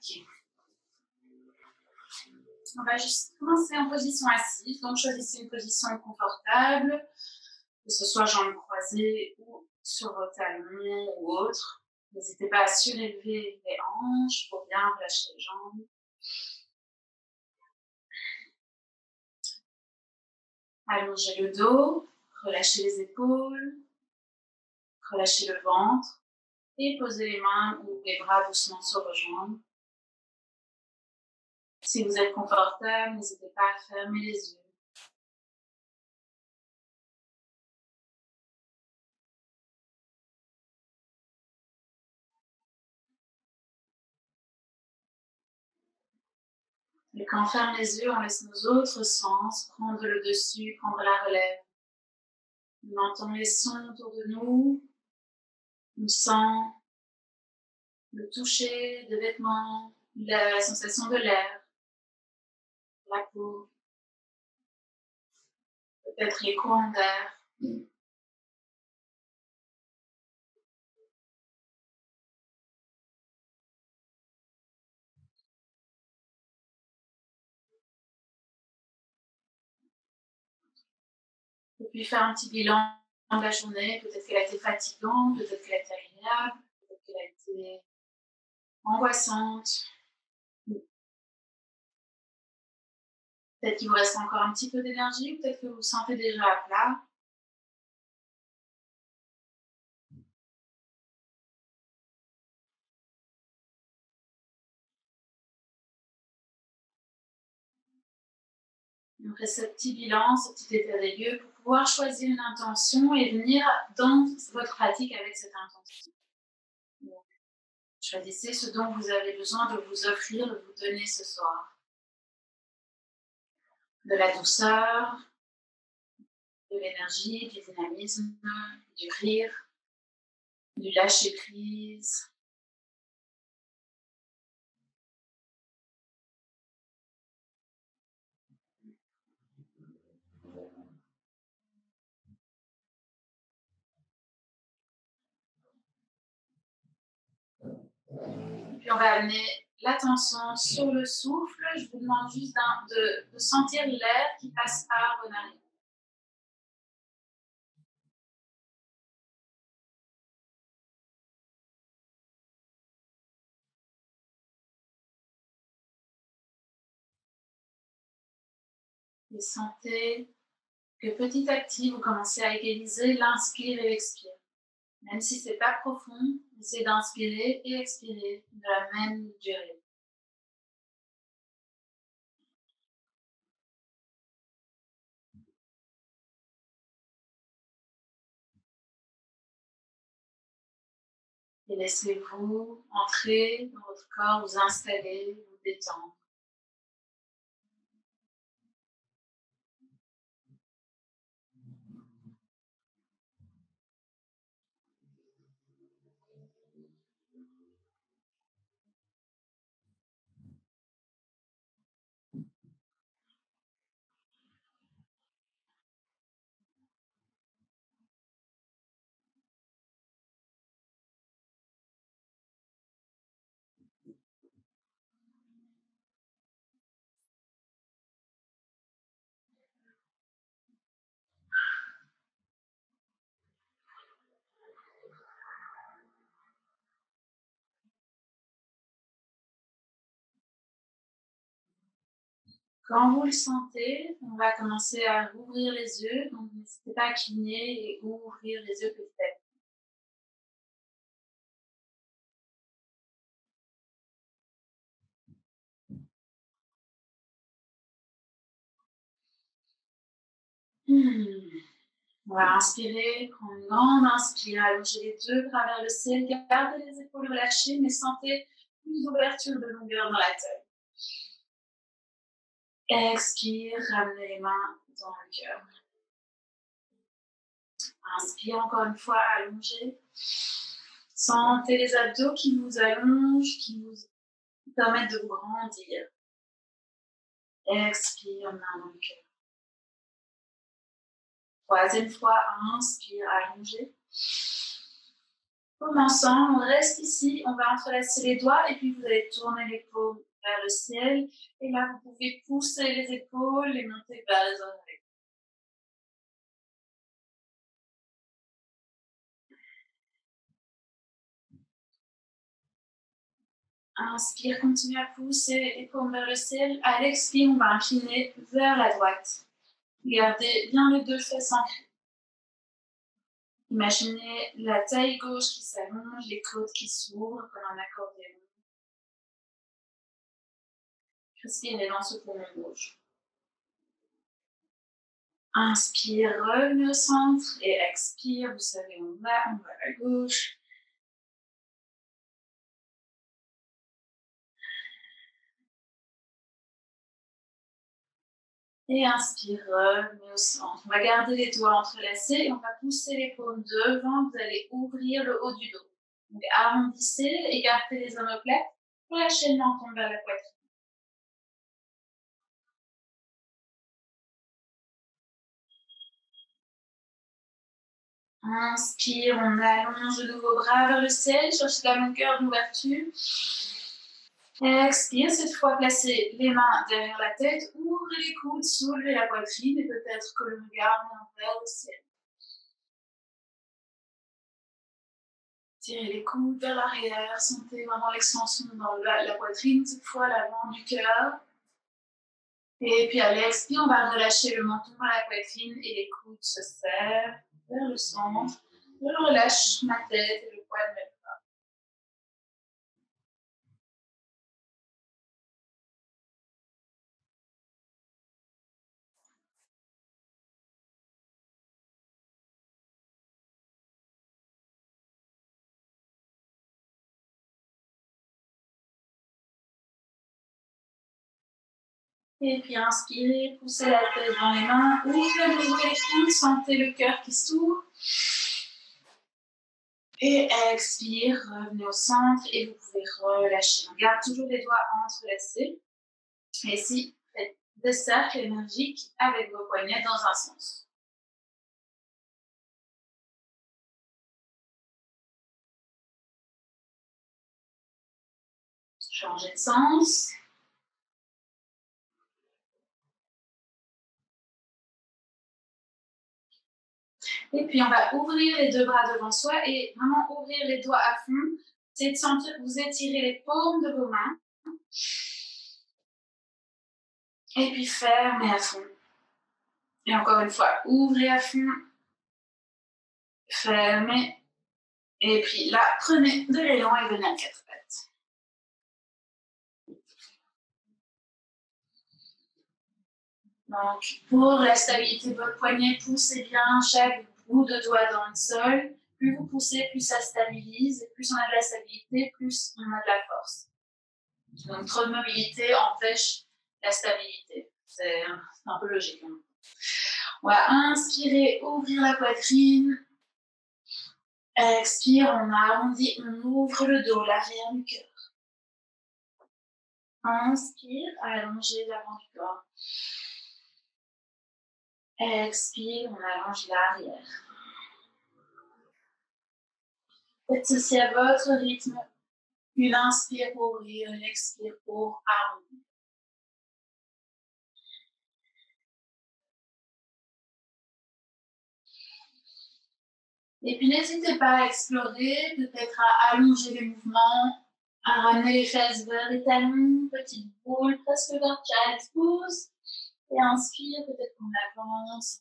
Ok. On va juste commencer en position assise. Donc, choisissez une position confortable, que ce soit jambes croisées ou sur vos talons ou autre. N'hésitez pas à surélever les hanches pour bien relâcher les jambes. Allongez le dos, relâchez les épaules, relâchez le ventre et posez les mains ou les bras doucement sur vos jambes. Si vous êtes confortable, n'hésitez pas à fermer les yeux. Et quand on ferme les yeux, on laisse nos autres sens prendre le dessus, prendre la relève. On entend les sons autour de nous, on sent le toucher des vêtements, la sensation de l'air, la peau, peut-être les courants d'air. Et puis faire un petit bilan de la journée, peut-être qu'elle a été fatigante, peut-être qu'elle a été agréable, peut-être qu'elle a été angoissante. Peut-être qu'il vous reste encore un petit peu d'énergie, peut-être que vous vous sentez déjà à plat. Donc, ce petit bilan, ce petit état des lieux pour pouvoir choisir une intention et venir dans votre pratique avec cette intention. Donc, choisissez ce dont vous avez besoin de vous offrir, de vous donner ce soir. De la douceur, de l'énergie, du dynamisme, du rire, du lâcher-prise. Puis on va amener l'attention sur le souffle. Je vous demande juste de sentir l'air qui passe par vos narines. Et sentez que petit à petit, vous commencez à égaliser l'inspire et l'expire. Même si ce n'est pas profond, essayez d'inspirer et expirer de la même durée. Et laissez-vous entrer dans votre corps, vous installer, vous détendre. Quand vous le sentez, on va commencer à rouvrir les yeux. Donc, n'hésitez pas à cligner et ouvrir les yeux petit à petit. On va inspirer, prendre une grande inspire, allonger les deux bras vers le ciel, gardez les épaules relâchées, mais sentez une ouverture de longueur dans la tête. Expire, ramenez les mains dans le cœur. Inspire encore une fois, allongez. Sentez les abdos qui vous allongent, qui vous permettent de vous grandir. Expire, main dans le cœur. Troisième fois, inspire, allongez. Commençons, on reste ici, on va entrelacer les doigts et puis vous allez tourner les paumes vers le ciel. Et là, vous pouvez pousser les épaules et monter vers les oreilles. Inspire, continue à pousser les paumes vers le ciel. À l'expire, on va incliner vers la droite. Gardez bien les deux fesses ancrées. Imaginez la taille gauche qui s'allonge, les côtes qui s'ouvrent comme un accordéon. Respirez dans ce poumon gauche. Inspire, revenez au centre et expire. Vous savez, on va à gauche. Et inspire, revenez au centre. On va garder les doigts entrelacés et on va pousser les paumes devant. Vous allez ouvrir le haut du dos. Donc arrondissez, écartez les omoplates. Relâchez le menton vers la poitrine. Inspire, on allonge de nouveau bras vers le ciel, cherchez la longueur d'ouverture. Expire, cette fois placez les mains derrière la tête, ouvrez les coudes, soulevez la poitrine et peut-être que le regard vient vers le ciel. Tirez les coudes vers l'arrière, sentez vraiment l'extension dans la poitrine, cette fois l'avant du cœur. Et puis à l'expire, on va relâcher le menton à la poitrine et les coudes se serrent vers le centre. Je relâche ma tête et le poids de mes bras. Et puis inspirez, poussez la tête dans les mains, ouvrez de nouveau les coudes, sentez le cœur qui s'ouvre. Et expire, revenez au centre et vous pouvez relâcher. On garde toujours les doigts entrelacés. Et ici, faites des cercles énergiques avec vos poignets dans un sens. Changez de sens. Et puis, on va ouvrir les deux bras devant soi et vraiment ouvrir les doigts à fond. C'est de sentir que vous étirez les paumes de vos mains. Et puis, fermez à fond. Et encore une fois, ouvrez à fond. Fermez. Et puis là, prenez de l'élan et venez à quatre pattes. Donc, pour la stabilité de votre poignet, poussez bien chaque bout de doigt dans le sol. Plus vous poussez, plus ça stabilise. Et plus on a de la stabilité, plus on a de la force. Donc, trop de mobilité empêche la stabilité. C'est un peu logique. Hein. On va inspirer, ouvrir la poitrine. Expire, on arrondit, on ouvre le dos, l'arrière du cœur. Inspire, allongez l'avant du corps. Expire, on allonge l'arrière. Faites ceci à votre rythme. Une inspire pour ouvrir, une expire pour arrondir. Et puis n'hésitez pas à explorer, peut-être à allonger les mouvements, à ramener les fesses vers les talons, petite boule presque verticale, pousse. Et inspire, peut-être qu'on avance.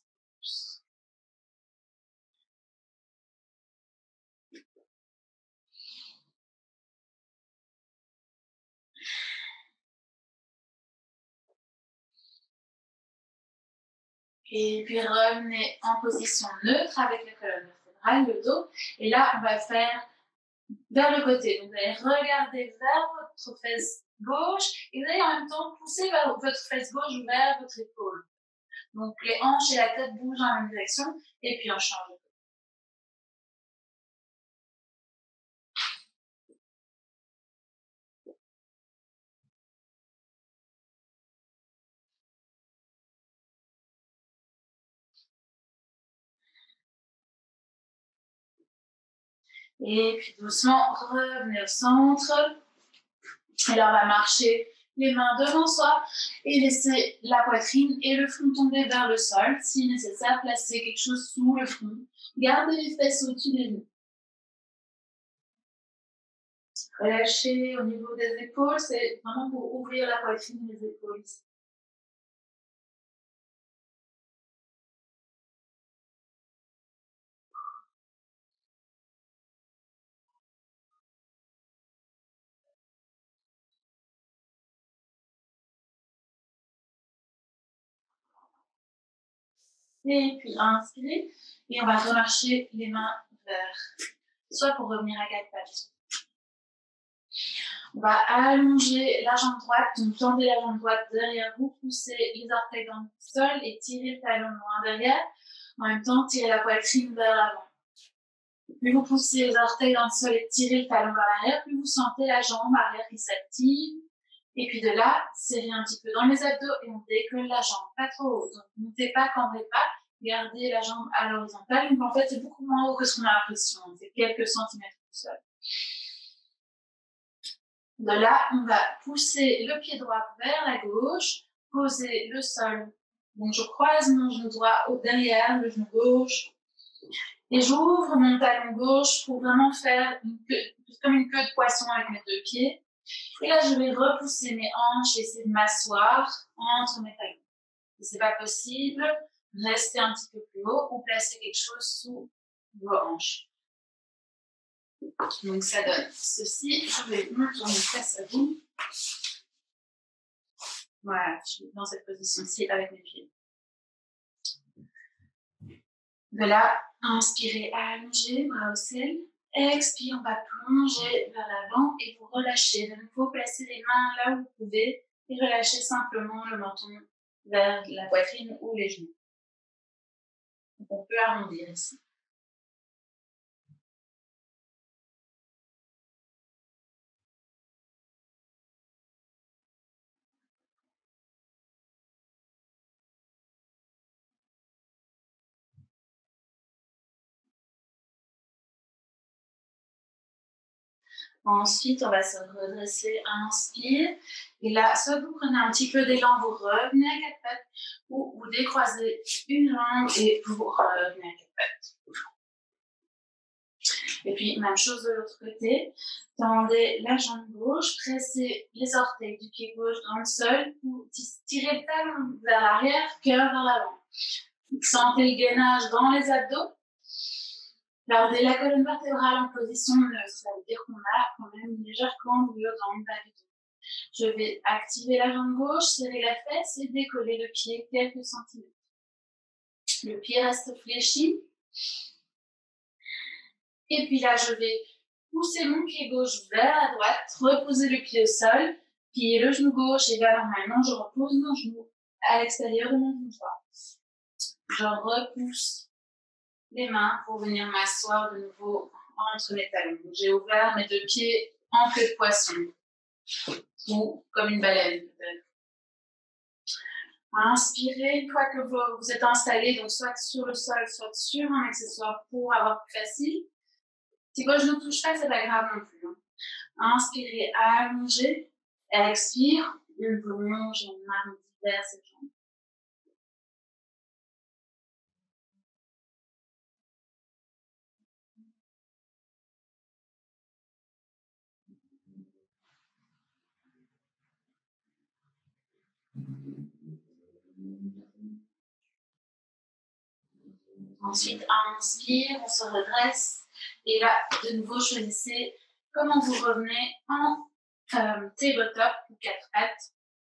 Et puis revenez en position neutre avec la colonne vertébrale, le dos. Et là, on va faire vers le côté. Donc, vous allez regarder vers votre fesse gauche et vous allez en même temps pousser vers votre fesse gauche vers votre épaule. Donc, les hanches et la tête bougent dans la même direction et puis on change de côté. Et puis doucement, revenez au centre. Et là, on va marcher les mains devant soi et laisser la poitrine et le front tomber vers le sol. Si nécessaire, placez quelque chose sous le front. Gardez les fesses au-dessus des genoux. Relâchez au niveau des épaules, c'est vraiment pour ouvrir la poitrine et les épaules. Et puis inspirez, et on va remarcher les mains vers, soit pour revenir à quatre pattes. On va allonger la jambe droite, donc tendez la jambe droite derrière vous, poussez les orteils dans le sol et tirez le talon loin derrière. En même temps, tirez la poitrine vers l'avant. Plus vous poussez les orteils dans le sol et tirez le talon vers l'arrière, plus vous sentez la jambe arrière qui s'active. Et puis de là, serrez un petit peu dans les abdos et on décolle la jambe, pas trop haut. Donc montez pas, cambrez pas, gardez la jambe à l'horizontale. Donc en fait, c'est beaucoup moins haut que ce qu'on a l'impression. C'est quelques centimètres du sol. De là, on va pousser le pied droit vers la gauche, poser le sol. Donc je croise mon genou droit au derrière, le genou gauche. Et j'ouvre mon talon gauche pour vraiment faire comme une queue de poisson avec mes deux pieds. Et là, je vais repousser mes hanches et essayer de m'asseoir entre mes talons. Si c'est pas possible, restez un petit peu plus haut ou placez quelque chose sous vos hanches. Donc ça donne ceci. Je vais me tourner face à vous. Voilà, je suis dans cette position-ci avec mes pieds. De là, inspirez, allongez, bras au ciel. Expire, on va plonger vers l'avant et vous relâchez. De nouveau, placez les mains là où vous pouvez et relâchez simplement le menton vers la poitrine ou les genoux. Donc on peut arrondir ici. Ensuite, on va se redresser, inspire. Et là, soit vous prenez un petit peu d'élan, vous revenez à quatre pattes, ou vous décroisez une jambe et vous revenez à quatre pattes. Et puis, même chose de l'autre côté. Tendez la jambe gauche, pressez les orteils du pied gauche dans le sol, ou tirez le talon vers l'arrière, cœur vers l'avant. Sentez le gainage dans les abdos. Gardez la colonne vertébrale en position neutre, ça veut dire qu'on a quand même une légère cambrure dans le bas du dos. Je vais activer la jambe gauche, serrer la fesse et décoller le pied quelques centimètres. Le pied reste fléchi. Et puis là, je vais pousser mon pied gauche vers la droite, reposer le pied au sol, plier le genou gauche et là, normalement, je repose mon genou à l'extérieur de mon genou droit. Je repousse les mains pour venir m'asseoir de nouveau entre mes talons. J'ai ouvert mes deux pieds en queue de poisson ou comme une baleine peut-être. Inspirez une fois que vous êtes installé, donc soit sur le sol, soit sur un accessoire pour avoir plus facile. Si vos genoux ne touchent pas, c'est pas grave non plus. Inspirez, allongez, expire, une plonge, on arrondit vers cette jambe. Ensuite, inspire, on se redresse. Et là, de nouveau, choisissez comment vous revenez en tabletop ou quatre pattes.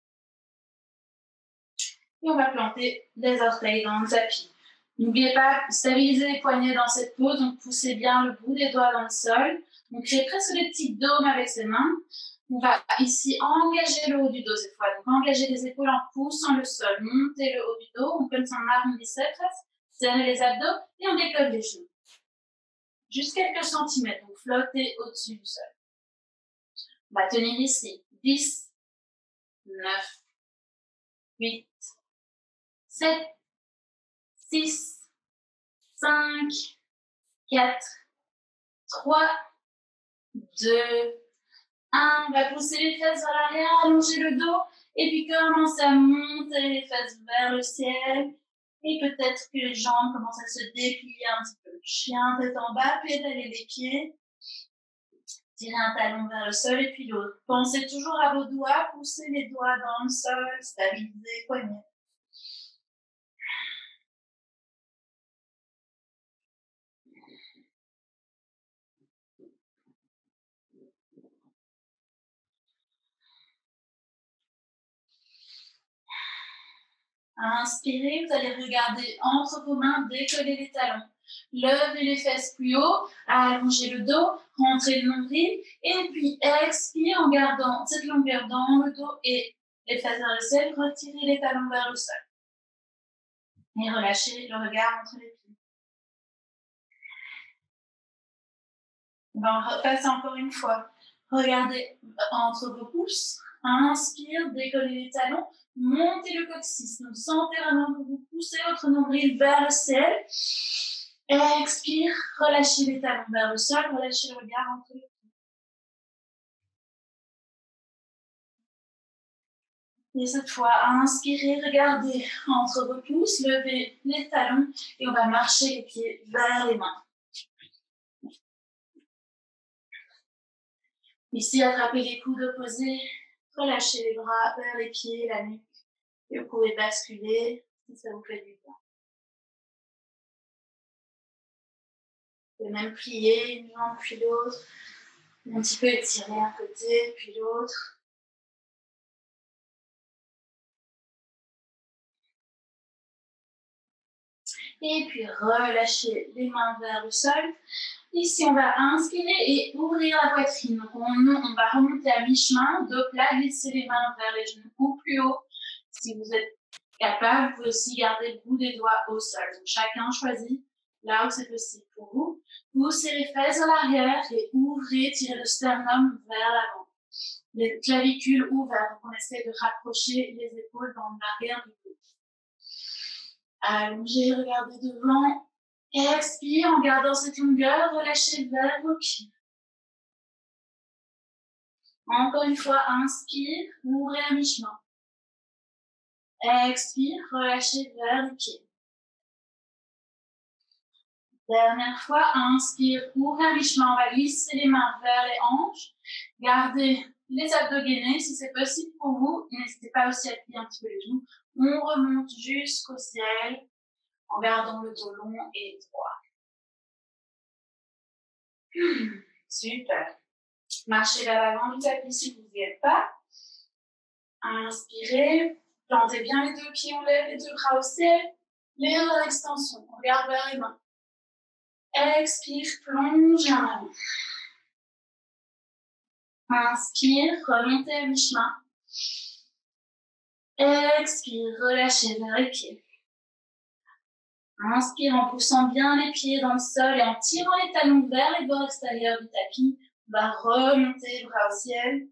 Et on va planter les orteils dans le tapis. N'oubliez pas, stabiliser les poignets dans cette pose, donc poussez bien le bout des doigts dans le sol. On crée presque des petits dômes avec ses mains. On va ici engager le haut du dos cette fois. Donc engager les épaules en poussant le sol, monter le haut du dos, on peut s'en arrondissait presque, serrer les abdos et on décolle les genoux. Juste quelques centimètres, donc flottez au-dessus du sol. On va tenir ici 10, 9, 8, 7, 6, 5, 4, 3, 2, 1. On va pousser les fesses vers l'arrière, allonger le dos. Et puis commencer à monter les fesses vers le ciel. Et peut-être que les jambes commencent à se déplier un petit peu. Chien tête en bas, pédaler les pieds. Tirez un talon vers le sol et puis l'autre. Pensez toujours à vos doigts, poussez les doigts dans le sol, stabilisez les poignets. Inspirez, vous allez regarder entre vos mains, décoller les talons. Levez les fesses plus haut, allongez le dos, rentrez le nombril, et puis expire en gardant cette longueur dans le dos et les fesses vers le ciel, retirez les talons vers le sol. Et relâchez le regard entre les pieds. On va repasser encore une fois. Regardez entre vos pouces. Inspire, décollez les talons, montez le coccyx. Donc sentez vraiment que vous poussez votre nombril vers le ciel. Expire, relâchez les talons vers le sol, relâchez le regard entre les pieds. Et cette fois, inspirez, regardez entre vos pouces, levez les talons et on va marcher les pieds vers les mains. Ici, attrapez les coudes opposés, relâchez les bras vers les pieds, la nuque. Et vous pouvez basculer si ça vous fait du bien. Vous pouvez même plier une jambe puis l'autre, un petit peu étirer un côté puis l'autre. Et puis relâchez les mains vers le sol. Ici, on va inspirer et ouvrir la poitrine. Donc, on va remonter à mi-chemin, dos plat, glisser les mains vers les genoux ou plus haut. Si vous êtes capable, vous pouvez aussi garder le bout des doigts au sol. Donc, chacun choisit là où c'est possible pour vous. Poussez les fesses à l'arrière et ouvrez, tirez le sternum vers l'avant. Les clavicules ouvertes. Donc, on essaie de rapprocher les épaules dans l'arrière du dos. Allongez, regardez devant. Expire en gardant cette longueur, relâchez vers vos pieds. Encore une fois, inspire, ouvrez à mi-chemin. Expire, relâchez vers les pieds. Dernière fois, inspire, ouvrez à mi-chemin, on va glisser les mains vers les hanches. Gardez les abdos gainés, si c'est possible pour vous. N'hésitez pas aussi à plier un petit peu les genoux. On remonte jusqu'au ciel en gardant le dos long et droit. Super. Marchez vers l'avant du tapis si vous n'y êtes pas. Inspirez. Plantez bien les deux pieds, on lève les deux bras au ciel. Les mains à l'extension. On regarde vers les mains. Expire, plonge en avant. Inspire, remontez à mi-chemin. Expire, relâchez vers les pieds. Inspire en poussant bien les pieds dans le sol et en tirant les talons vers les bords extérieurs du tapis. On va remonter les bras au ciel.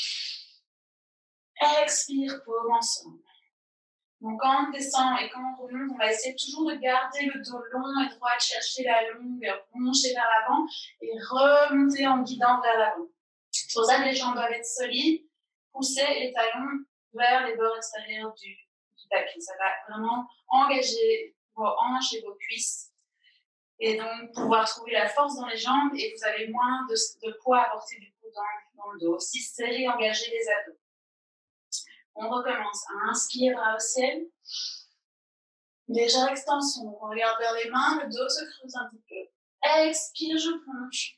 Expire, paume ensemble. Donc quand on descend et quand on remonte, on va essayer toujours de garder le dos long et droit, de chercher la longueur, plonger vers l'avant et remonter en guidant vers l'avant. C'est pour ça que les jambes doivent être solides. Poussez les talons vers les bords extérieurs du tapis. Ça va vraiment engager vos hanches et vos cuisses. Et donc pouvoir trouver la force dans les jambes et vous avez moins de poids à porter du coup dans le dos. Aussi serrer, engager les abdos. On recommence. Inspire, bras au ciel. Légère extension. On regarde vers les mains, le dos se creuse un petit peu. Expire, je plonge.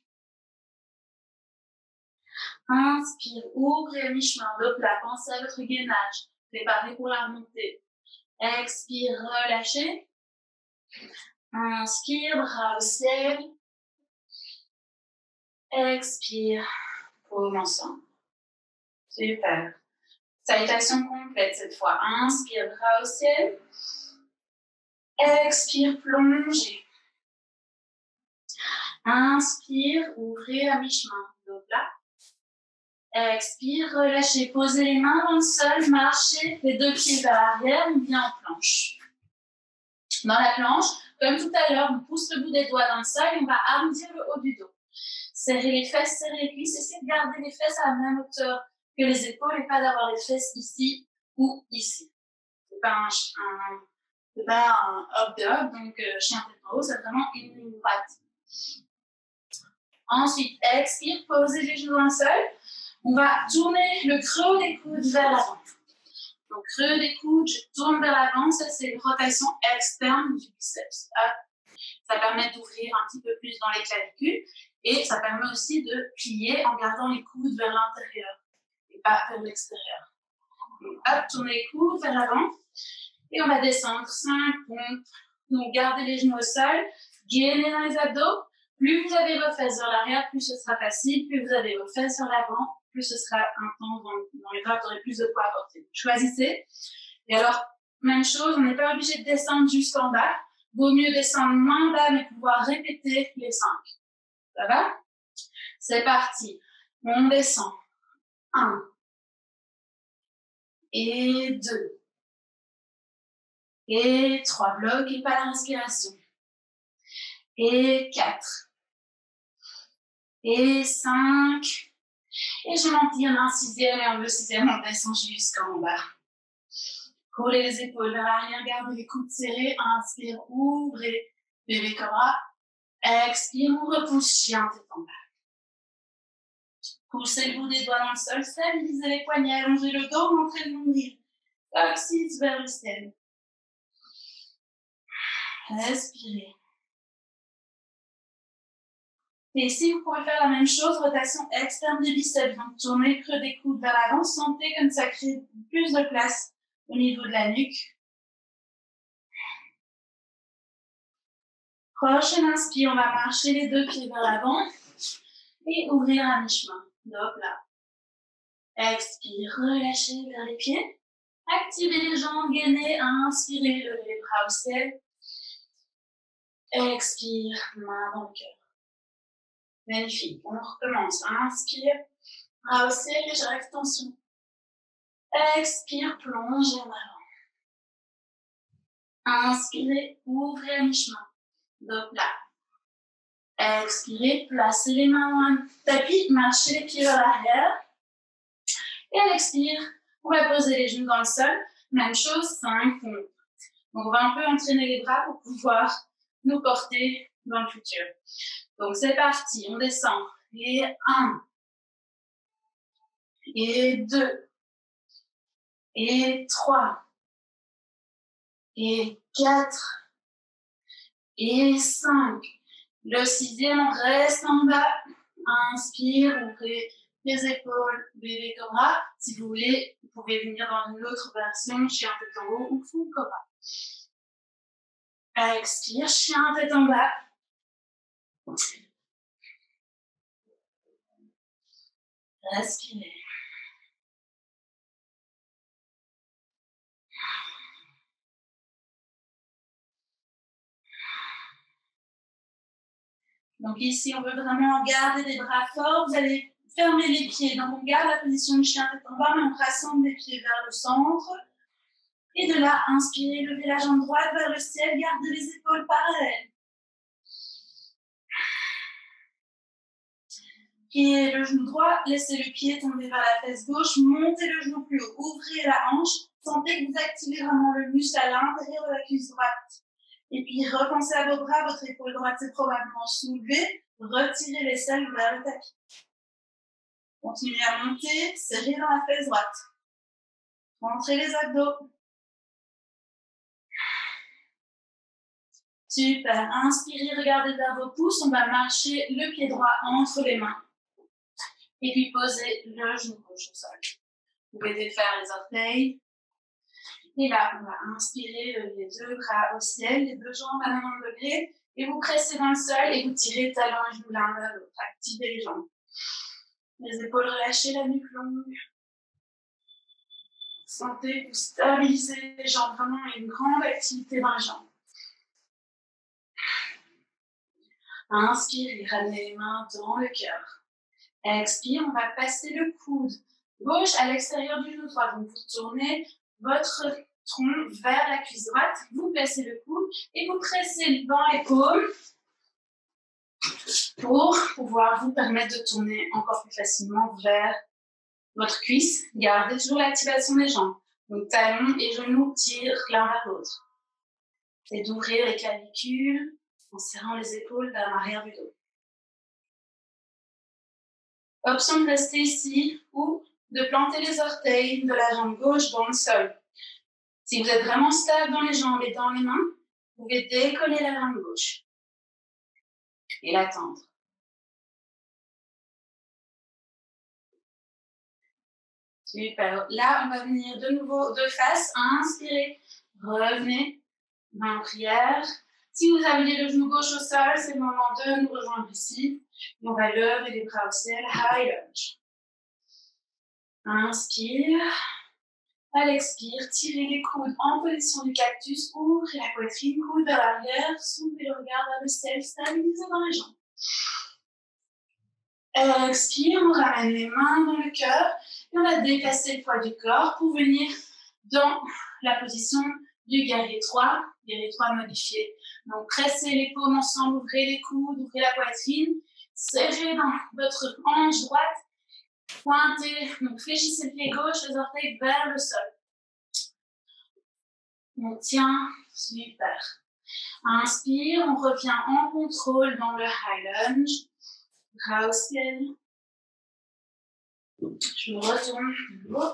Inspire, ouvrez à mi-chemin, dos plat. Pensez à votre gainage. Préparez pour la remontée. Expire, relâchez. Inspire, bras au ciel. Expire, paume ensemble. Super. Salutation complète cette fois. Inspire, bras au ciel. Expire, plongez. Inspire, ouvrez à mi-chemin, dos plat. Expire, relâchez, posez les mains dans le sol, marchez les deux pieds vers l'arrière, ou bien en planche. Dans la planche, comme tout à l'heure, on pousse le bout des doigts dans le sol et on va arrondir le haut du dos. Serrez les fesses, serrez les cuisses. Essayez de garder les fesses à la même hauteur que les épaules et pas d'avoir les fesses ici ou ici. C'est pas un hop-de-hop, donc chien tête en haut, c'est vraiment une ligne droite. Ensuite, expire, posez les genoux dans le sol. On va tourner le creux des coudes vers l'avant. Donc, creux des coudes, je tourne vers l'avant. Ça, c'est une rotation externe du biceps. Ça permet d'ouvrir un petit peu plus dans les clavicules et ça permet aussi de plier en gardant les coudes vers l'intérieur et pas vers l'extérieur. Donc, hop, tournez les coudes vers l'avant et on va descendre. 5 pompes. Donc, gardez les genoux au sol, gainez dans les abdos. Plus vous avez vos fesses vers l'arrière, plus ce sera facile. Plus vous avez vos fesses vers l'avant, plus ce sera intense dans les bras, vous aurez plus de poids à porter. Choisissez. Et alors, même chose, on n'est pas obligé de descendre jusqu'en bas. Vaut mieux descendre moins bas, mais pouvoir répéter les 5. Ça va? C'est parti. On descend. 1. Et 2. Et 3. Bloquez pas la respiration. Et 4. Et 5. Et je m'en tire un 6e et le 6e, on descend jusqu'en bas. Roulez les épaules vers l'arrière, gardez les coudes serrés. Inspire, ouvrez, bébé cobra. Expire, on repousse, chien tête en bas. Poussez le bout des doigts dans le sol, stabilisez les poignets, allongez le dos, montrez le nombril. Coccyx vers le ciel. Respirez. Et ici, vous pouvez faire la même chose, rotation externe des biceps. Donc, tournez le creux des coudes vers l'avant, sentez comme ça crée plus de place au niveau de la nuque. Prochaine inspire, on va marcher les 2 pieds vers l'avant et ouvrir à mi-chemin. Donc là. Expire, relâchez vers les pieds. Activez les jambes, gainez, inspirez, levez les bras au ciel. Expire, main dans le cœur. Magnifique. On recommence. Inspire, bras au ciel, légère extension. Expire, plongez en avant. Inspirez, ouvrez à mi-chemin. Donc là. Expirez, placez les mains dans un tapis, marchez les pieds vers l'arrière. Et à l'expire, on va poser les genoux dans le sol. Même chose, 5 pompes. Donc, on va un peu entraîner les bras pour pouvoir nous porter dans le futur. Donc, c'est parti. On descend. Et 1. Et 2. Et 3. Et 4. Et 5. Le 6e, on reste en bas. Inspire, ouvrez les épaules, bébé cobra. Si vous voulez, vous pouvez venir dans une autre version, chien tête en haut ou full cobra. Expire, chien tête en bas. Respirez. Donc ici, on veut vraiment garder les bras forts. Vous allez fermer les pieds. Donc on garde la position de chien tête en bas, mais on rassemble les pieds vers le centre. Et de là, inspirez, levez la jambe droite vers le ciel, gardez les épaules parallèles. Pliez le genou droit, laissez le pied tomber vers la fesse gauche, montez le genou plus haut, ouvrez la hanche, sentez que vous activez vraiment le muscle à l'intérieur de la cuisse droite. Et puis repensez à vos bras, votre épaule droite s'est probablement soulevée, retirez l'aisselle vers le tapis. Continuez à monter, serrez dans la fesse droite. Rentrez les abdos. Super, inspirez, regardez vers vos pouces, on va marcher le pied droit entre les mains. Et puis posez le genou gauche au sol. Vous pouvez défaire les orteils. Et là, on va inspirer les 2 bras au ciel, les 2 jambes à 90 degrés. Et vous pressez dans le sol et vous tirez talons et genoux l'un vers l'autre. Activez les jambes. Les épaules relâchées, la nuque longue. Sentez, vous stabilisez les jambes. Vraiment, il y a une grande activité dans les jambes. Inspirez, ramenez les mains dans le cœur. Expire, on va passer le coude gauche à l'extérieur du genou droit. Donc, vous tournez votre tronc vers la cuisse droite, vous placez le coude et vous pressez dans les paumes. pour pouvoir vous permettre de tourner encore plus facilement vers votre cuisse. Gardez toujours l'activation des jambes. Donc talons et genoux tirent l'un vers l'autre. Et d'ouvrir les clavicules en serrant les épaules vers l'arrière du dos. Option de rester ici ou de planter les orteils de la jambe gauche dans le sol. Si vous êtes vraiment stable dans les jambes et dans les mains, vous pouvez décoller la jambe gauche et la tendre. Super. Là, on va venir de nouveau de face. Inspirez. Revenez. Main en prière. Si vous avez le genou gauche au sol, c'est le moment de nous rejoindre ici. Et on va lever les bras au ciel. High lunge. Inspire. À l'expire, tirez les coudes en position du cactus. Ouvrez la poitrine, coude vers l'arrière. Soulevez le regard vers le ciel. Stabilisez dans les jambes. Expire, on ramène les mains dans le cœur. Et on va déplacer le poids du corps pour venir dans la position du guerrier 3 modifié. Donc, pressez les paumes ensemble, ouvrez les coudes, ouvrez la poitrine, serrez dans votre hanche droite, pointez, donc fléchissez le pied gauche, les orteils vers le sol. On tient, super. Inspire, on revient en contrôle dans le high lunge, bras au ciel. Je me retourne de nouveau.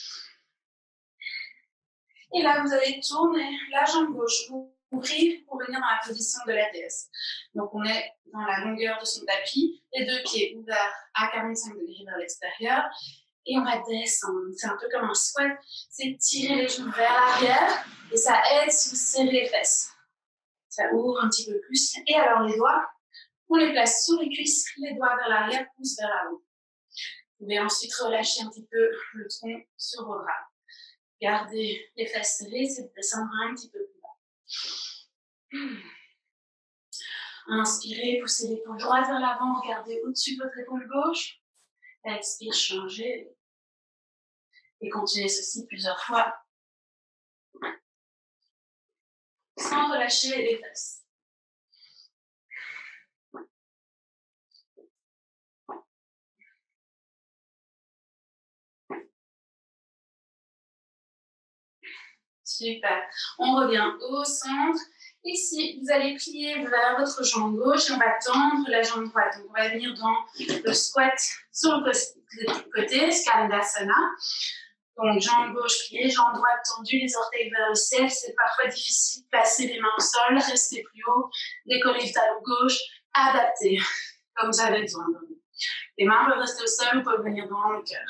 Et là, vous allez tourner la jambe gauche, ouvrir pour venir dans la position de la déesse. Donc, on est dans la longueur de son tapis, les deux pieds ouverts à 45 degrés vers l'extérieur. Et on va descendre. C'est un peu comme un squat. C'est tirer les genoux vers l'arrière et ça aide si vous serrez les fesses. Ça ouvre un petit peu plus. Et alors, les doigts, on les place sous les cuisses, les doigts vers l'arrière, pouce vers la haut. Vous pouvez ensuite relâcher un petit peu le tronc sur vos bras. Gardez les fesses serrées, c'est de descendre un petit peu plus bas. Inspirez, poussez l'épaule droite vers l'avant, regardez au-dessus de votre épaule gauche. Expire, changez. Et continuez ceci plusieurs fois. Sans relâcher les fesses. Super. On revient au centre. Ici, vous allez plier vers votre jambe gauche et on va tendre la jambe droite. Donc, on va venir dans le squat sur le côté, Skandasana. Donc, jambe gauche pliée, jambe droite tendue, les orteils vers le ciel. C'est parfois difficile de placer les mains au sol, restez plus haut, décollez le talon gauche, adaptez, comme vous avez besoin. Les mains peuvent rester au sol ou peuvent venir dans le cœur.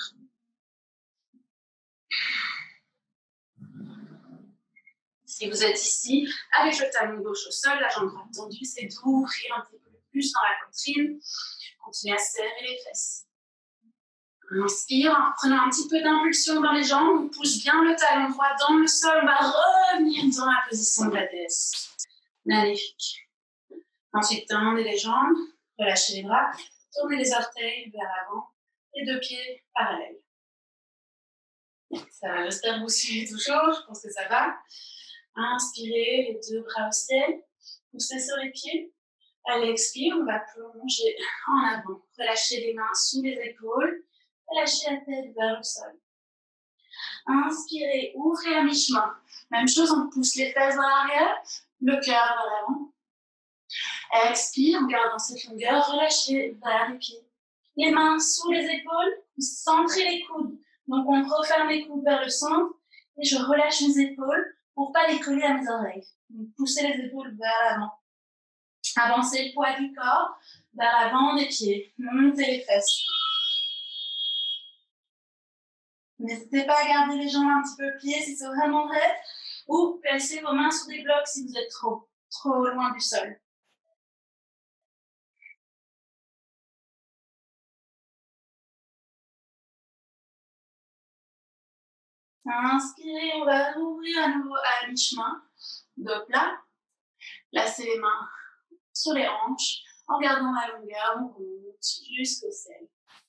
Si vous êtes ici, avec le talon gauche au sol, la jambe droite tendue, c'est d'ouvrir un petit peu plus dans la poitrine. Continuez à serrer les fesses. Inspire, en prenant un petit peu d'impulsion dans les jambes, on pousse bien le talon droit dans le sol, on va revenir dans la position de la déesse. Magnifique. Ensuite, tendez les jambes, relâchez les bras, tournez les orteils vers l'avant, les deux pieds parallèles. Ça va, j'espère que vous suivez toujours, je pense que ça va. Inspirez, les deux bras au ciel, poussez sur les pieds. Allez, expire, on va plonger en avant. Relâchez les mains sous les épaules, relâchez la tête vers le sol. Inspirez, ouvrez à mi-chemin. Même chose, on pousse les fesses vers l'arrière, le cœur vers l'avant. Expire, en gardant cette longueur, relâchez vers les pieds. Les mains sous les épaules, centrez les coudes. Donc on referme les coudes vers le centre et je relâche mes épaules pour ne pas les coller à mes oreilles. Donc poussez les épaules vers l'avant. Avancez le poids du corps vers l'avant des pieds. Montez les fesses. N'hésitez pas à garder les jambes un petit peu pliées si c'est vraiment vrai. Ou placez vos mains sur des blocs si vous êtes trop loin du sol. Inspirez, on va ouvrir à nouveau à mi-chemin. Dos plat. Placez les mains sur les hanches. En gardant la longueur, on monte jusqu'au ciel.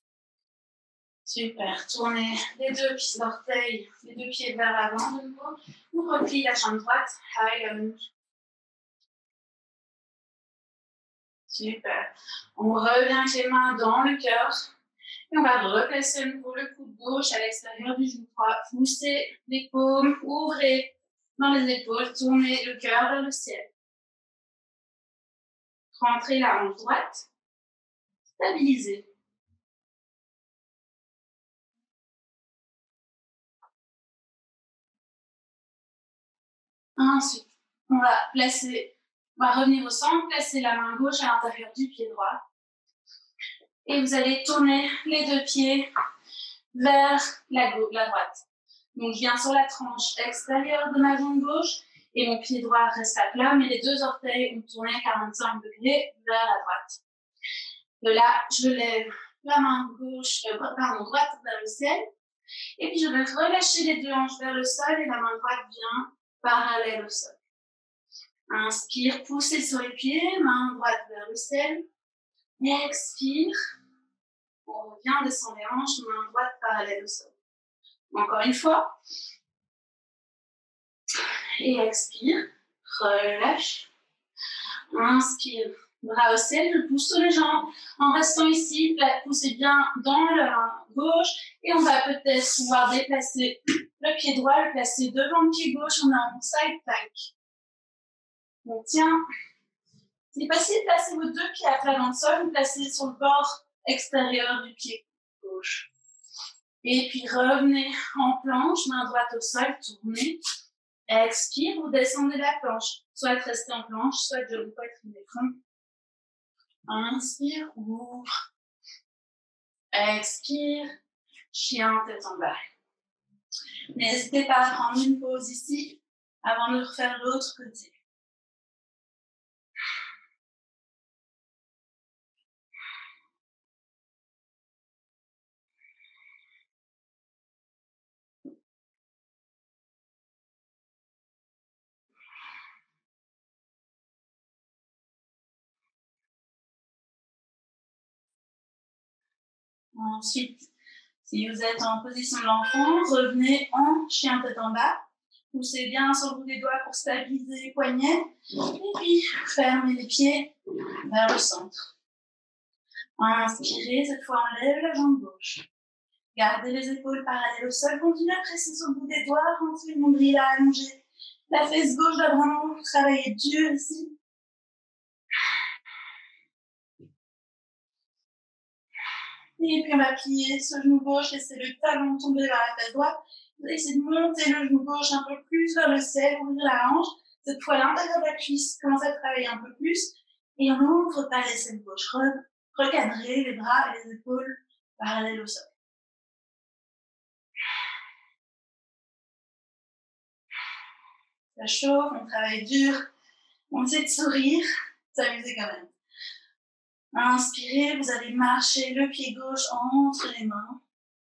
Super. Tournez les deux pieds d'orteil, les deux pieds vers l'avant de nouveau. Vous repliez la jambe droite. High lunge. Super. On revient avec les mains dans le cœur. Et on va replacer à nouveau le coude gauche à l'extérieur du genou droit. Poussez les paumes, ouvrez dans les épaules, tournez le cœur vers le ciel. Rentrez la hanche droite, stabilisez. Ensuite, on va revenir au centre, placer la main gauche à l'intérieur du pied droit. Et vous allez tourner les deux pieds vers la droite. Donc, je viens sur la tranche extérieure de ma jambe gauche et mon pied droit reste à plat, mais les deux orteils ont tourné à 45 degrés vers la droite. De là, je lève la main droite vers le ciel. Et puis, je vais relâcher les deux hanches vers le sol et la main droite vient parallèle au sol. Inspire, poussez sur les pieds, main droite vers le ciel. Expire. On revient, descend les hanches, main droite parallèle au sol. Encore une fois. Et expire. Relâche. Inspire. Bras au ciel, je pousse sur les jambes. En restant ici, poussez bien dans la main gauche. Et on va peut-être pouvoir déplacer le pied droit, le placer devant le pied gauche. On est en side plank. On tient. C'est facile de placer vos deux pieds à plat dans le sol, vous placez sur le bord extérieur du pied gauche. Et puis revenez en planche, main droite au sol, tournez. Expire, vous descendez la planche. Soit restez en planche, soit genou poitrine et front. Inspire, ouvre. Expire, chien tête en bas. N'hésitez pas à prendre une pause ici avant de refaire l'autre côté. Ensuite, si vous êtes en position de l'enfant, revenez en chien tête en bas. Poussez bien sur le bout des doigts pour stabiliser les poignets. Et puis, fermez les pieds vers le centre. Inspirez, cette fois on lève la jambe gauche. Gardez les épaules parallèles au sol. Continuez à presser sur le bout des doigts. Rentrez le nombril à allonger. La fesse gauche doit vraiment travailler dur ici. Et puis on va plier ce genou gauche, laisser le talon tomber vers la fesse droite. Vous allez essayer de monter le genou gauche un peu plus vers le ciel, ouvrir la hanche. Cette fois, l'intérieur de la cuisse commence à travailler un peu plus. Et on ouvre par l'aisselle gauche. Recadrez les bras et les épaules parallèles au sol. Ça chauffe, on travaille dur. On essaie de sourire, s'amuser quand même. Inspirez, vous allez marcher le pied gauche entre les mains.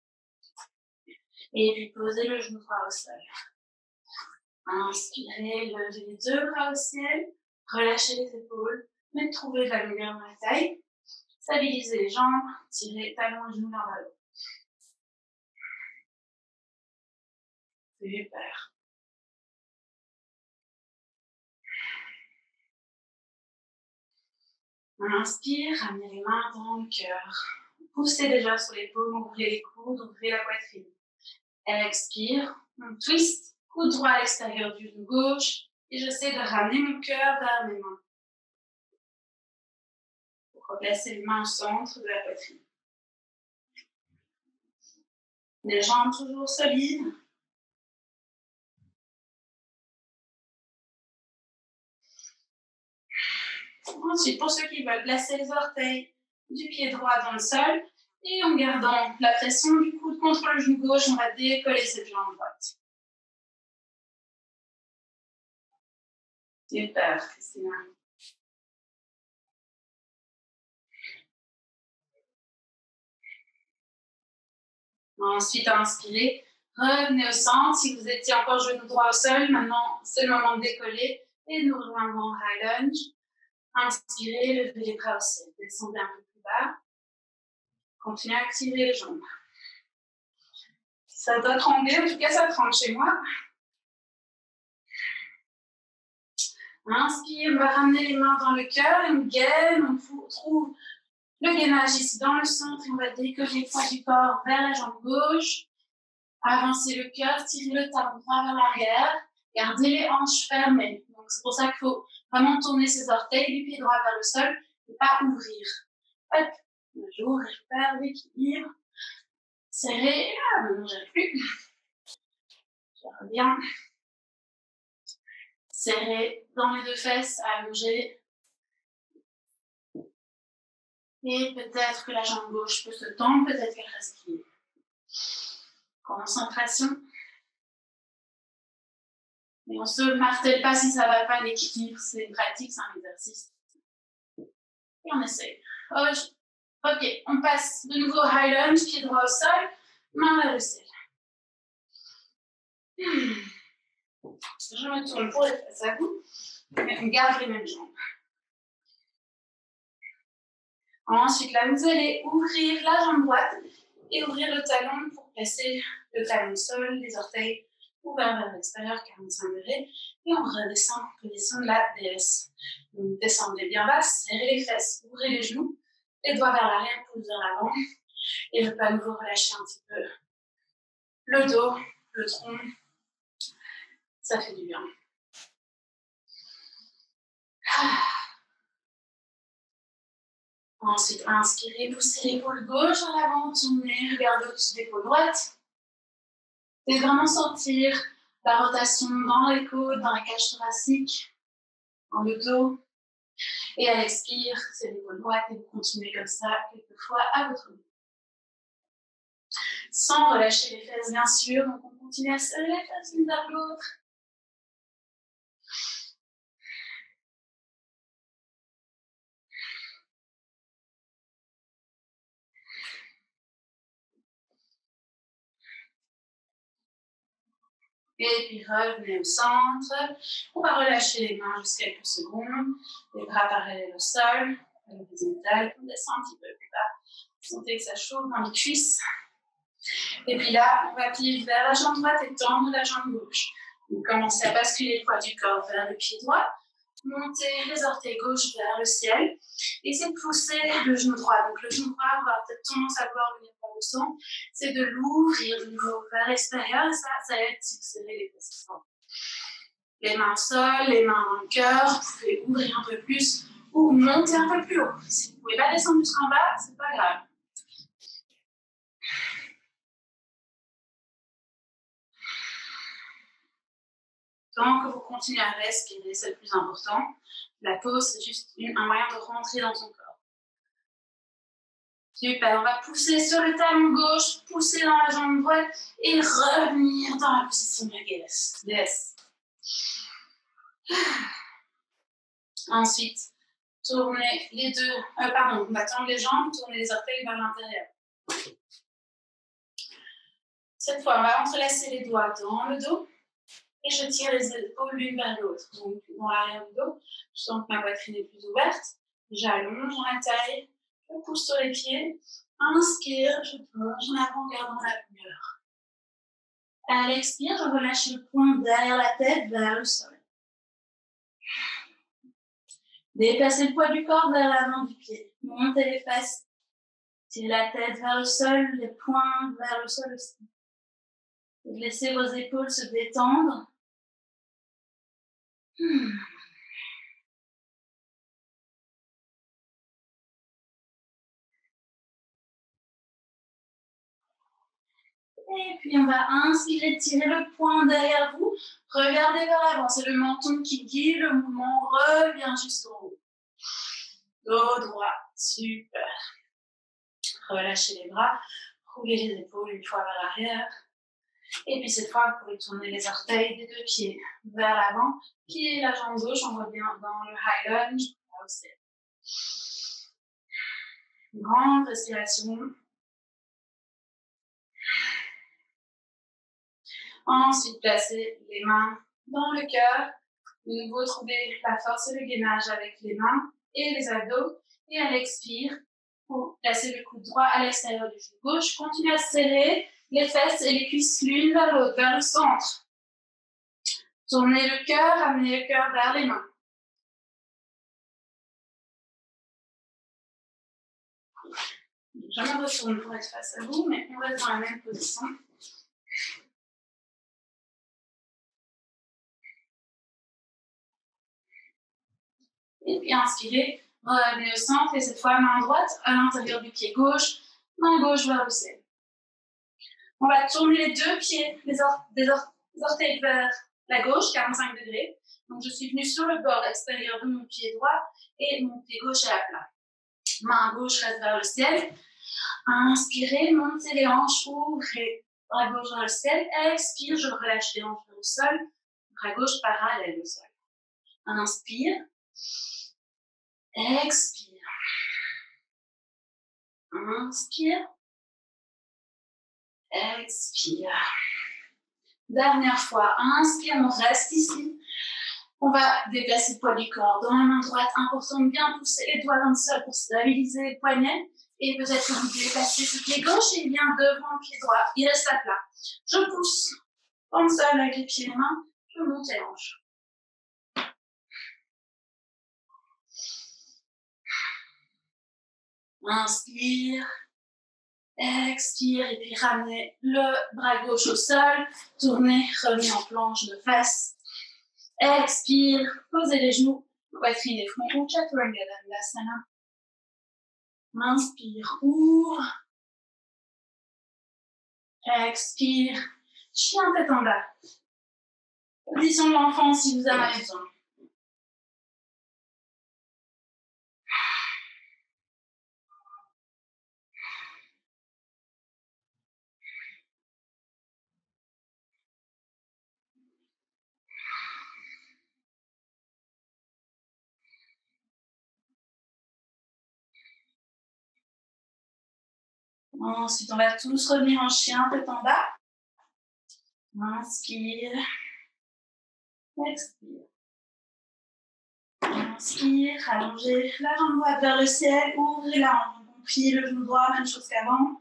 Et puis posez le genou droit au sol. Inspirez, levez les deux bras au ciel. Relâchez les épaules. Mais trouvez de la longueur dans la taille. Stabilisez les jambes. Tirez talons et genoux vers le haut. Super. Inspire, ramenez les mains dans le cœur. Poussez déjà sur les paumes, ouvrez les coudes, ouvrez la poitrine. Expire, on twist, coude droit à l'extérieur du genou gauche. Et j'essaie de ramener mon cœur vers mes mains. Pour replacer les mains au centre de la poitrine. Les jambes toujours solides. Ensuite, pour ceux qui veulent, placer les orteils du pied droit dans le sol. Et en gardant la pression du coude contre le genou gauche, on va décoller cette jambe droite. Super, Christina. Ensuite, inspirez. Revenez au centre. Si vous étiez encore genou droit au sol, maintenant, c'est le moment de décoller et de nous rejoindre en high lunge. Inspirez, levez les bras au ciel. Descendez un peu plus bas. Continuez à activer les jambes. Ça doit trembler, en tout cas, ça tremble chez moi. Inspire, on va ramener les mains dans le cœur et on gaine, on trouve le gainage ici dans le centre et on va décoller le poids du corps vers la jambe gauche. Avancer le cœur, tirer le talon droit vers l'arrière, garder les hanches fermées. Donc c'est pour ça qu'il faut vraiment tourner ses orteils du pied droit vers le sol et pas ouvrir. Hop, le jour, récupère l'équilibre. Serré, ah, maintenant j'arrive plus. Je reviens. Serré dans les deux fesses, allongé. Et peut-être que la jambe gauche peut se tendre, peut-être qu'elle reste pliée. Concentration. Mais on ne se martèle pas si ça ne va pas, l'équilibre, c'est une pratique, c'est un exercice. Et on essaye. Ok, on passe de nouveau high lunge, pied droit au sol, main vers le ciel. Je me tourne pour les fesses à vous, mais on garde les mêmes jambes. Ensuite, là, vous allez ouvrir la jambe droite et ouvrir le talon pour placer le talon au sol, les orteils ouverts vers l'extérieur, 45 degrés, et on redescend, position de la déesse. Donc, descendez bien bas, serrez les fesses, ouvrez les genoux, les doigts vers l'arrière, pouce vers l'avant, et je peux à nouveau relâcher un petit peu le dos, le tronc, ça fait du bien. Ensuite, inspirez, poussez l'épaule gauche en avant, tournez, regardez au-dessus de l'épaule droite. Et vraiment sentir la rotation dans les côtes, dans la cage thoracique, dans le dos. Et à l'expire, c'est l'épaule droite et vous continuez comme ça quelques fois à votre niveau. Sans relâcher les fesses, bien sûr. Donc on continue à serrer les fesses l'une vers l'autre. Et puis revenez au centre. On va relâcher les mains jusqu'à quelques secondes. Les bras parallèles au sol, à l'horizontale. On descend un petit peu plus bas. Sentez que ça chauffe dans les cuisses. Et puis là, on va plier vers la jambe droite et tendre la jambe gauche. Vous commencez à basculer le poids du corps vers le pied droit. Montez les orteils gauche vers le ciel. Essayez de pousser le genou droit. Donc le genou droit, on va peut-être tendance à vouloir venir par le sang. C'est de l'ouvrir de nouveau vers l'extérieur. Et ça aide si vous serrez les fesses. Les mains au sol, les mains dans le cœur. Vous pouvez ouvrir un peu plus ou monter un peu plus haut. Si vous ne pouvez pas descendre jusqu'en bas, c'est pas grave. Tant que vous continuez à respirer, c'est le plus important. La pause, c'est juste un moyen de rentrer dans son corps. Super, on va pousser sur le talon gauche, pousser dans la jambe droite et revenir dans la position de la déesse. Ensuite, tournez les deux, on va tendre les jambes, tourner les orteils vers l'intérieur. Cette fois, on va entrelacer les doigts dans le dos. Et je tire les épaules l'une vers l'autre. Donc, dans l'arrière du dos, je sens que ma poitrine est plus ouverte. J'allonge la taille, je pousse sur les pieds. Inspire, je plonge en avant, gardant la longueur. À l'expire, je relâche le poing derrière la tête, vers le sol. Déplacez le poids du corps vers l'avant du pied. Montez les fesses. Tirez la tête vers le sol, les poings vers le sol aussi. Laissez vos épaules se détendre. Et puis on va inspirer, tirer le poing derrière vous, regardez vers l'avant, c'est le menton qui guide, le mouvement revient jusqu'au haut. Dos droit, super. Relâchez les bras, roulez les épaules une fois vers l'arrière. Et puis cette fois, vous pouvez tourner les orteils des deux pieds vers l'avant, plier la jambe gauche, on revient dans le high lunge, là aussi. Grande respiration. Ensuite, placez les mains dans le cœur. De nouveau, trouvez la force et le gainage avec les mains et les abdos. Et à l'expire, pour placer le coude droit à l'extérieur du genou gauche, continuez à serrer les fesses et les cuisses l'une vers l'autre, vers le centre. Tournez le cœur, amenez le cœur vers les mains. Je me retourne pour être face à vous, mais on reste dans la même position. Et puis inspirez, revenez au centre et cette fois main droite à l'intérieur du pied gauche, main gauche vers le ciel. On va tourner les deux pieds, les orteils vers la gauche, 45 degrés. Donc je suis venue sur le bord extérieur de mon pied droit et mon pied gauche est à plat. Main gauche reste vers le ciel. Inspirez, montez les hanches, ouvrez bras gauche vers le ciel. Expire, je relâche les hanches vers le sol. Bras gauche parallèle au sol. Inspire. Expire. Inspire. Expire. Dernière fois, inspire, on reste ici. On va déplacer le poids du corps dans la main droite. Important de bien pousser les doigts dans le sol pour stabiliser les poignets. Et peut-être que vous déplacez ce pied gauche et il vient devant le pied droit. Il reste à plat. Je pousse dans le sol avec les pieds et les mains. Je monte les hanches. Inspire. Expire et puis ramenez le bras gauche au sol. Tournez, revenez en planche de face. Expire, posez les genoux, poitrine et front ou Chaturanga Dandasana. Inspire, ouvre. Expire, chien tête en bas. Position de l'enfant si vous en avez besoin. Ensuite, on va tous revenir en chien tête en bas. Inspire. Expire. Inspire, allongez la jambe droite vers le ciel, ouvrez la hanche. Donc, pliez le genou droit, même chose qu'avant.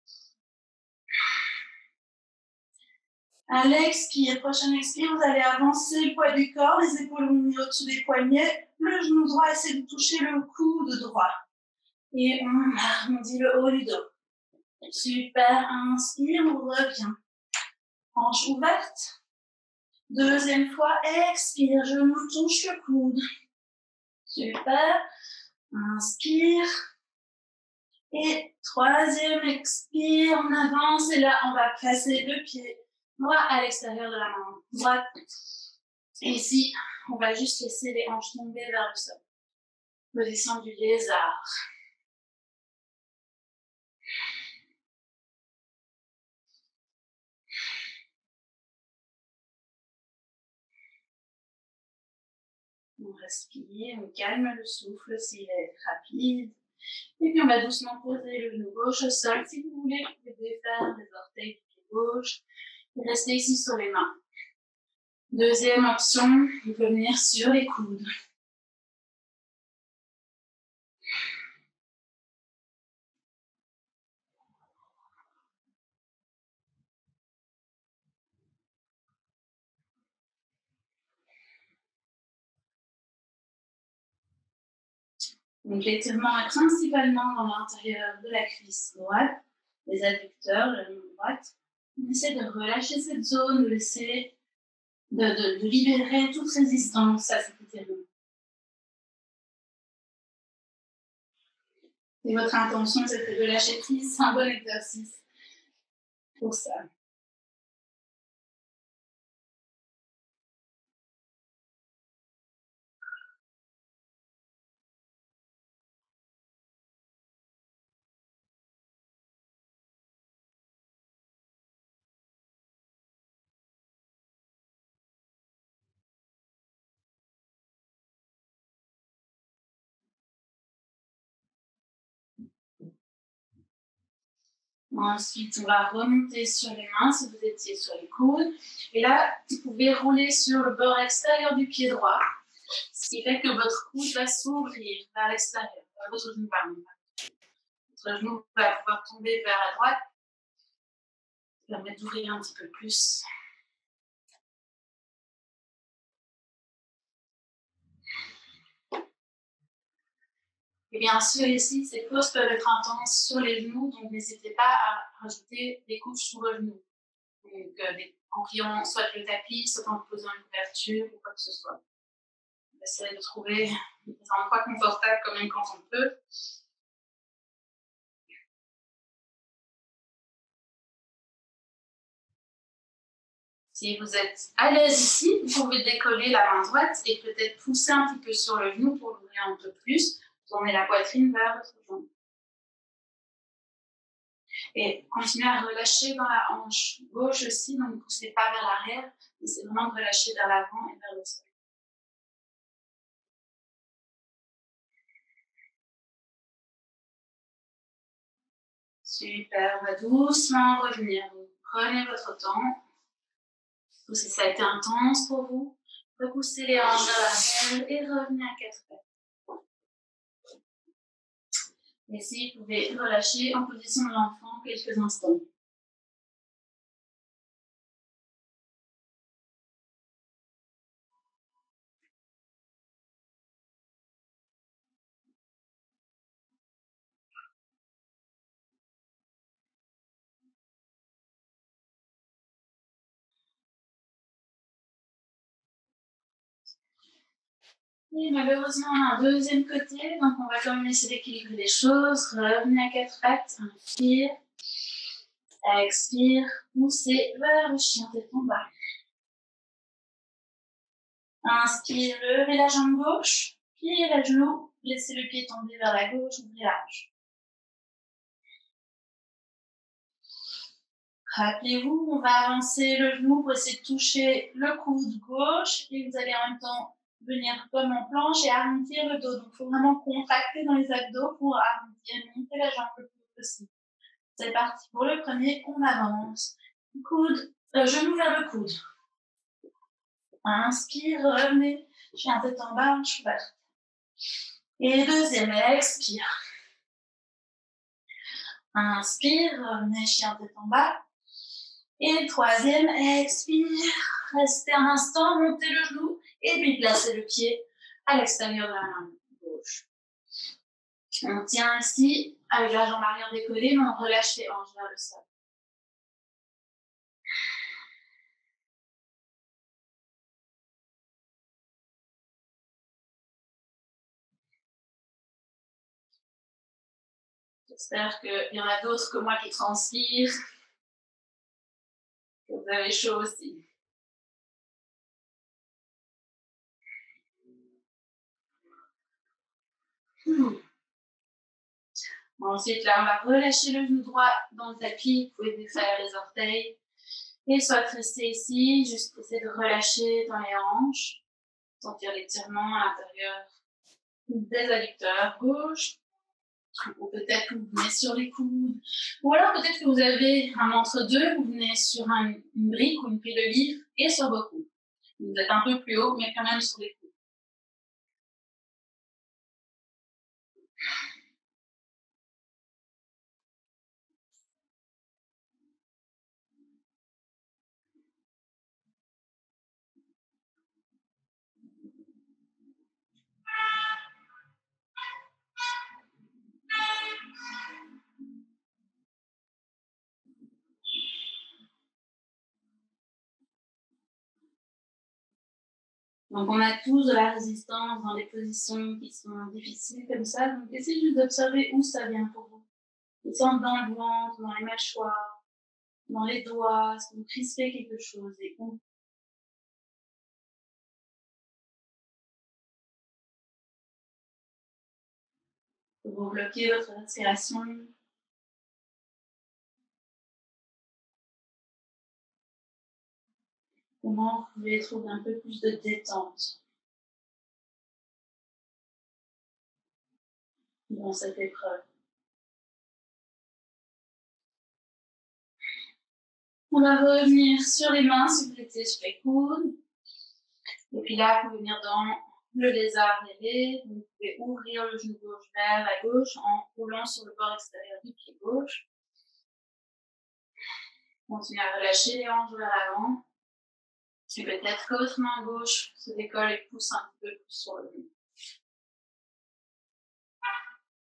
À l'expire, prochaine expire, vous allez avancer le poids du corps, les épaules vont venir au-dessus des poignets, le genou droit essaie de toucher le coude droit. Et on arrondit le haut du dos. Super, inspire, on revient. Hanche ouverte. Deuxième fois, expire, genou touche le coude. Super, inspire. Et troisième, expire, on avance et là, on va placer le pied droit à l'extérieur de la main droite. Et ici, on va juste laisser les hanches tomber vers le sol. Position du lézard. On respire, on calme le souffle s'il est rapide. Et puis on va doucement poser le genou gauche au sol. Si vous voulez, vous pouvez défaire les orteils du pied gauche et rester ici sur les mains. Deuxième option, on peut venir sur les coudes. Donc l'étirement est principalement dans l'intérieur de la cuisse droite, les adducteurs, la jambe droite. On essaie de relâcher cette zone, de laisser, de libérer toute résistance à cet étirement. Et votre intention, c'est de lâcher prise, c'est un bon exercice pour ça. Ensuite, on va remonter sur les mains si vous étiez sur les coudes. Et là, vous pouvez rouler sur le bord extérieur du pied droit, ce qui fait que votre coude va s'ouvrir vers l'extérieur. Votre genou, pardon. Votre genou va pouvoir tomber vers la droite. Ça permet d'ouvrir un petit peu plus. Et bien sûr, ici, ces pauses peuvent être intenses sur les genoux, donc n'hésitez pas à rajouter des couches sur vos genoux. Donc, en pliant soit le tapis, soit en posant une couverture ou quoi que ce soit. On essaie de trouver des endroits confortables quand même quand on peut. Si vous êtes à l'aise ici, vous pouvez décoller la main droite et peut-être pousser un petit peu sur le genou pour l'ouvrir un peu plus. Tournez la poitrine vers votre jambe. Et continuez à relâcher dans la hanche gauche aussi, donc ne poussez pas vers l'arrière, mais c'est vraiment de relâcher vers l'avant et vers le sol. Super, on va doucement revenir. Donc, prenez votre temps. Si ça a été intense pour vous, repoussez les hanches vers l'arrière et revenez à 4 pattes. Et si vous pouvez relâcher en position de l'enfant quelques instants. Et malheureusement, on a un deuxième côté, donc on va quand même essayer d'équilibrer les choses. Revenez à 4 pattes, inspire, expire, poussez vers le chien tête en bas. Inspire, levez la jambe gauche, pliez le genou, laissez le pied tomber vers la gauche, ouvrez la hanche. Rappelez-vous, on va avancer le genou pour essayer de toucher le coude gauche et vous allez en même temps venir comme en planche et arrondir le dos. Donc, il faut vraiment contracter dans les abdos pour arrondir, monter la jambe le plus possible. C'est parti pour le premier, on avance. Genou vers le coude. Inspire, revenez, chien tête en bas, hanche ouverte. Et deuxième, expire. Inspire, revenez, chien tête en bas. Et troisième, expire. Restez un instant, montez le genou et puis placez le pied à l'extérieur de la main gauche. On tient ici avec la jambe arrière décollée, mais on relâche les hanches vers le sol. J'espère qu'il y en a d'autres que moi qui transpirent, que vous avez chaud aussi. Bon, ensuite, là, on va relâcher le genou droit dans le tapis. Vous pouvez défaire les orteils. Et soit rester ici, juste essayer de relâcher dans les hanches. Sentir l'étirement à l'intérieur des adducteurs gauche. Ou peut-être que vous venez sur les coudes. Ou alors peut-être que vous avez un entre-deux, vous venez sur une brique ou une pile de livres et sur vos coudes. Vous êtes un peu plus haut, mais quand même sur les coudes. Donc, on a tous de la résistance dans des positions qui sont difficiles comme ça. Donc, essayez juste d'observer où ça vient pour vous. Vous sentez dans le ventre, dans les mâchoires, dans les doigts, est-ce que vous crispez quelque chose et où. Vous bloquez votre respiration. Comment vous pouvez trouver un peu plus de détente dans cette épreuve. On va revenir sur les mains si vous étiez sur les coudes. Et puis là, vous pouvez venir dans le lézard levé. Vous pouvez ouvrir le genou gauche vers la gauche en roulant sur le bord extérieur du pied gauche. Continuez à relâcher les hanches vers l'avant. Et peut-être que votre main gauche se décolle et pousse un peu plus sur le genou.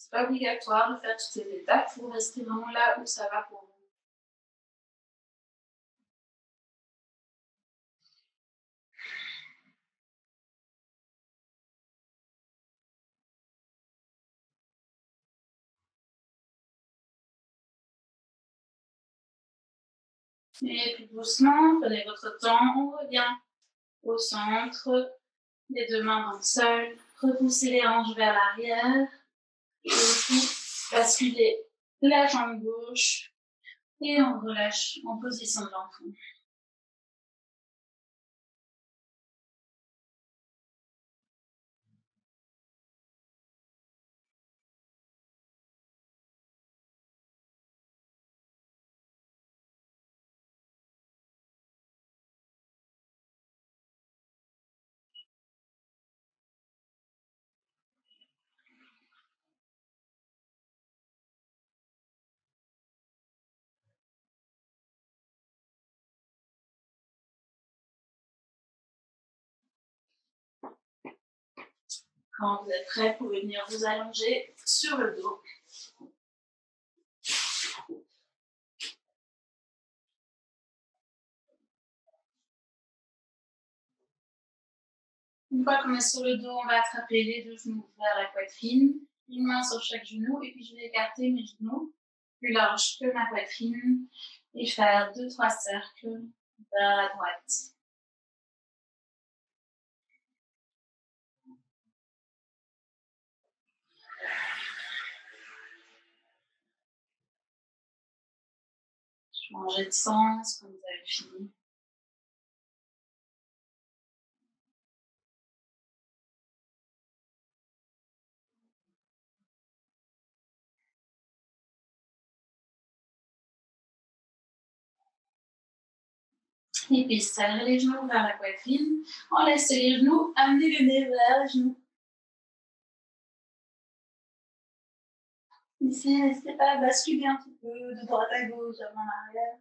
C'est pas obligatoire de faire toutes ces étapes, vous restez vraiment là où ça va pour vous. Et puis doucement, prenez votre temps, on revient au centre, les deux mains dans le sol, repoussez les hanches vers l'arrière, et puis basculez la jambe gauche, et on relâche en position de l'enfant. Quand vous êtes prêt, vous pouvez venir vous allonger sur le dos. Une fois qu'on est sur le dos, on va attraper les deux genoux vers la poitrine, une main sur chaque genou, et puis je vais écarter mes genoux plus larges que ma poitrine et faire 2-3 cercles vers la droite. Changez de sens quand vous avez fini. Et puis serrez les genoux vers la poitrine, enlacez les genoux, amenez le nez vers les genoux. Ici, n'hésitez pas à basculer un petit peu de droite à gauche, avant l'arrière.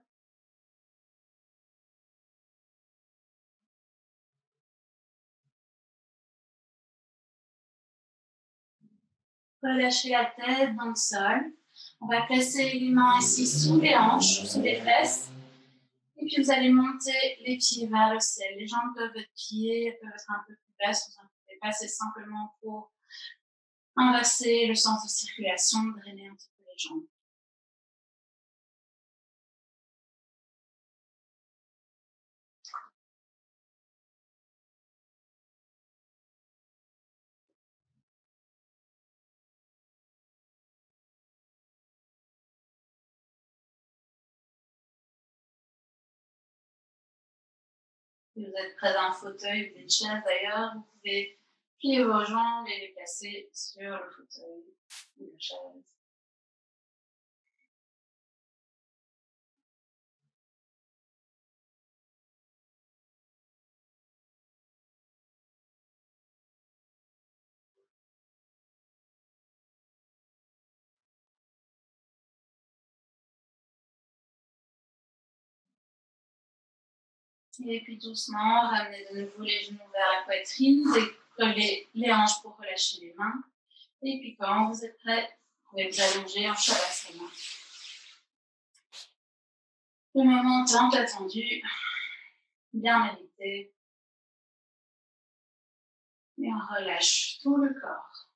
Relâchez la tête dans le sol. On va placer les mains ici sous les hanches, sous les fesses. Et puis vous allez monter les pieds vers le ciel. Les jambes peuvent être pliées, peuvent être un peu plus basses, vous inquiétez pas, c'est simplement pour inverser le sens de circulation, drainer un petit peu les jambes. Si vous êtes près d'un fauteuil ou d'une chaise d'ailleurs, vous pouvez plier vos jambes et les placer sur le fauteuil ou la chaise. Et puis doucement, ramenez de nouveau les genoux vers la poitrine, décollez les hanches pour relâcher les mains. Et puis quand vous êtes prêt, vous pouvez vous allonger en Shavasana. Le moment tant attendu, bien mérité. Et on relâche tout le corps.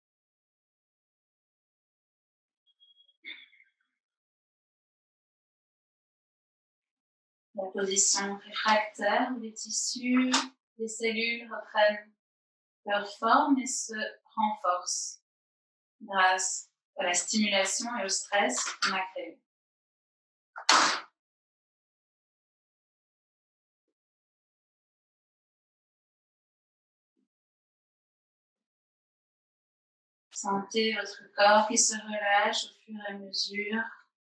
La position réfractaire où les tissus, les cellules reprennent leur forme et se renforcent grâce à la stimulation et au stress qu'on a créé. Sentez votre corps qui se relâche au fur et à mesure,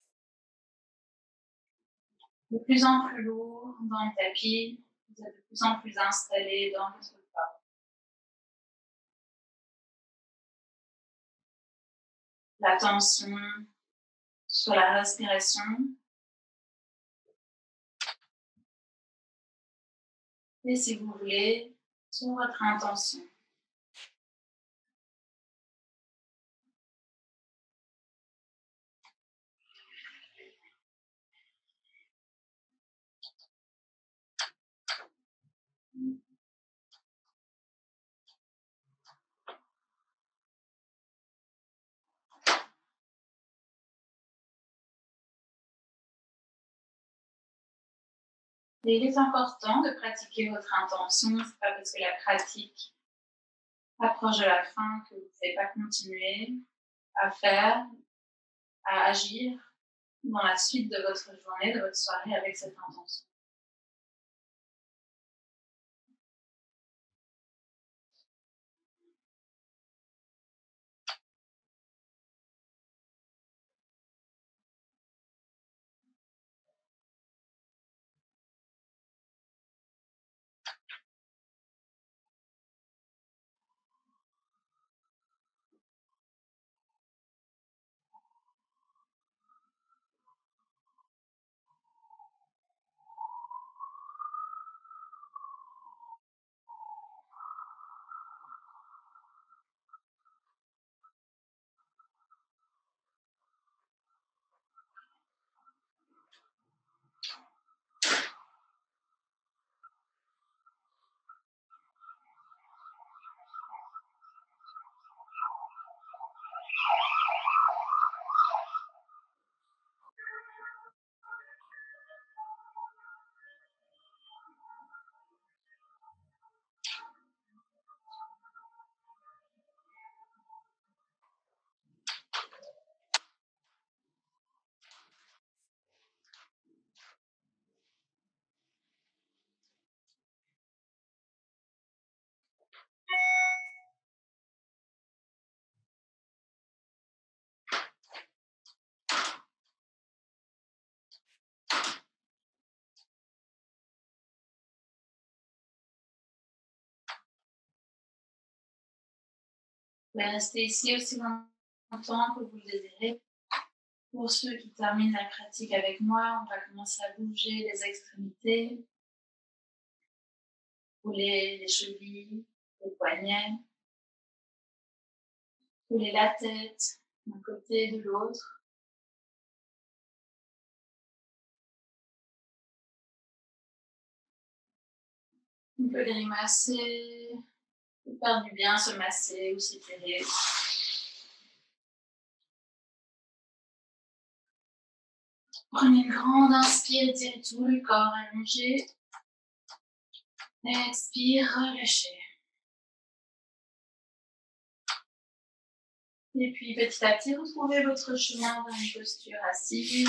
de plus en plus lourd dans le tapis, vous êtes de plus en plus installé dans votre corps. La tension sur la respiration. Et si vous voulez, sur votre intention. Et il est important de pratiquer votre intention. C'est pas parce que la pratique approche de la fin que vous ne pouvez pas continuer à faire, à agir dans la suite de votre journée, de votre soirée avec cette intention. Vous pouvez rester ici aussi longtemps que vous le désirez. Pour ceux qui terminent la pratique avec moi, on va commencer à bouger les extrémités, rouler les chevilles, les poignets, rouler la tête d'un côté et de l'autre. On peut grimacer, faire du bien, se masser ou s'étirer. Prenez une grande inspire, étirez tout le corps allongé. Expire, relâchez. Et puis petit à petit, retrouvez votre chemin dans une posture assise.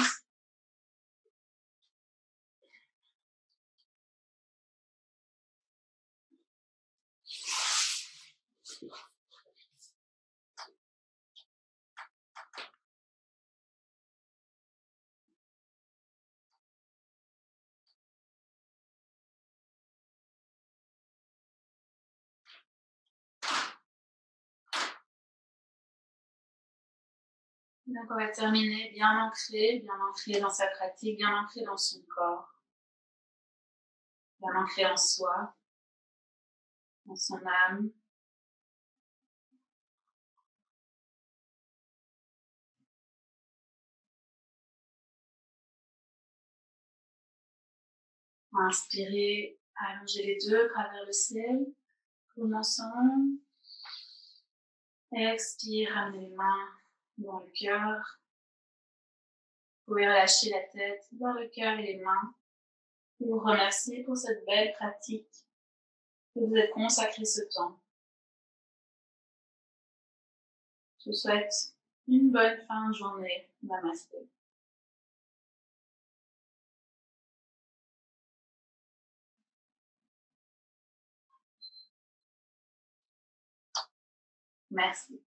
Donc on va terminer bien ancré dans sa pratique, bien ancré dans son corps, bien ancré en soi, dans son âme. Inspirez, allongez les deux bras vers le ciel. Commençons. Expire, ramenez les mains dans le cœur. Vous pouvez relâcher la tête dans le cœur et les mains. Et vous remercier pour cette belle pratique que vous êtes consacré ce temps. Je vous souhaite une bonne fin de journée. Namasté. Merci.